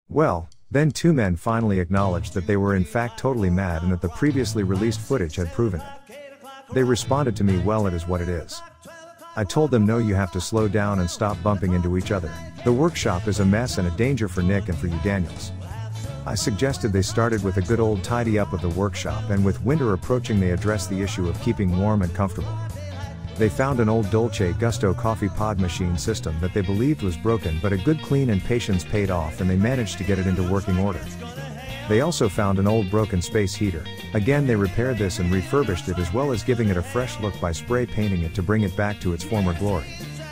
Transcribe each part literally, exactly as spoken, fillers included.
Well, then two men finally acknowledged that they were in fact totally mad and that the previously released footage had proven it. They responded to me, well, it is what it is. I told them, no, you have to slow down and stop bumping into each other. The workshop is a mess and a danger for Nick and for you Daniels. I suggested they started with a good old tidy up of the workshop, and with winter approaching they addressed the issue of keeping warm and comfortable. They found an old Dolce Gusto coffee pod machine system that they believed was broken, but a good clean and patience paid off and they managed to get it into working order. They also found an old broken space heater. Again, they repaired this and refurbished it, as well as giving it a fresh look by spray painting it to bring it back to its former glory.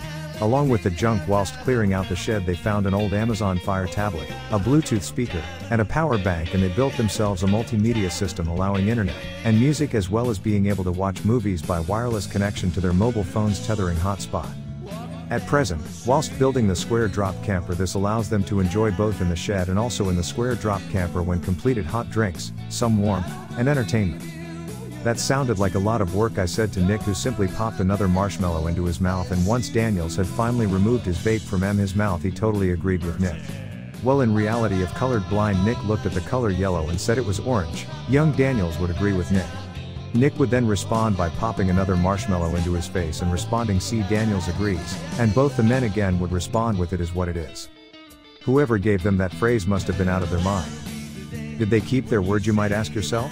Along with the junk, whilst clearing out the shed, they found an old Amazon Fire tablet, a Bluetooth speaker, and a power bank, and they built themselves a multimedia system allowing internet and music, as well as being able to watch movies by wireless connection to their mobile phone's tethering hotspot. At present, whilst building the squaredrop camper, this allows them to enjoy both in the shed and also in the squaredrop camper when completed hot drinks, some warmth, and entertainment. That sounded like a lot of work, I said to Nick, who simply popped another marshmallow into his mouth, and once Daniels had finally removed his vape from M his mouth, he totally agreed with Nick. Well, in reality, if colored blind Nick looked at the color yellow and said it was orange, young Daniels would agree with Nick. Nick would then respond by popping another marshmallow into his face and responding, see, Daniels agrees, and both the men again would respond with, it is what it is. Whoever gave them that phrase must have been out of their mind. Did they keep their word, you might ask yourself?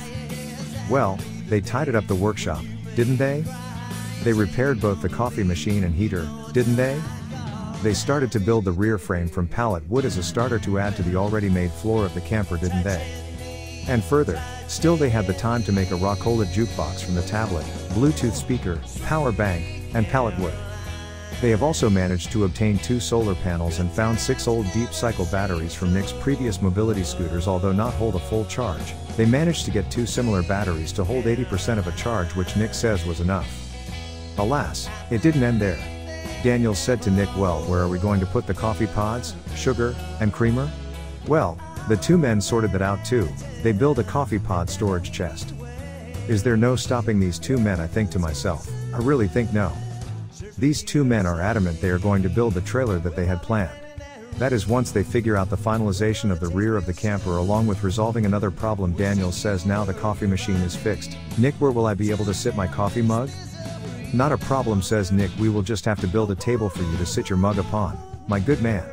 Well, they tidied up the workshop, didn't they? They repaired both the coffee machine and heater, didn't they? They started to build the rear frame from pallet wood as a starter to add to the already made floor of the camper, didn't they? And further, still they had the time to make a Rockola jukebox from the tablet, Bluetooth speaker, power bank, and pallet wood. They have also managed to obtain two solar panels and found six old deep cycle batteries from Nick's previous mobility scooters. Although not hold a full charge, they managed to get two similar batteries to hold eighty percent of a charge, which Nick says was enough. Alas, it didn't end there. Daniels said to Nick, well, where are we going to put the coffee pods, sugar, and creamer? Well, the two men sorted that out too. They build a coffee pod storage chest. Is there no stopping these two men, I think to myself. I really think no. These two men are adamant they are going to build the trailer that they had planned. That is, once they figure out the finalization of the rear of the camper, along with resolving another problem. Daniels says, now the coffee machine is fixed. Nick, where will I be able to sit my coffee mug? Not a problem, says Nick, we will just have to build a table for you to sit your mug upon, my good man.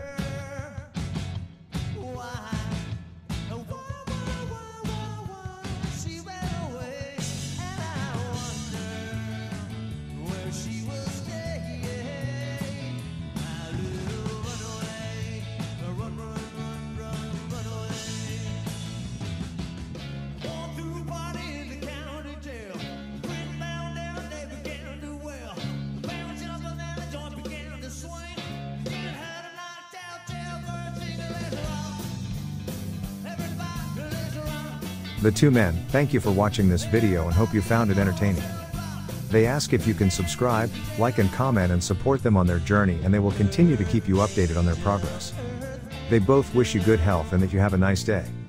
The two men thank you for watching this video and hope you found it entertaining. They ask if you can subscribe, like and comment and support them on their journey, and they will continue to keep you updated on their progress. They both wish you good health and that you have a nice day.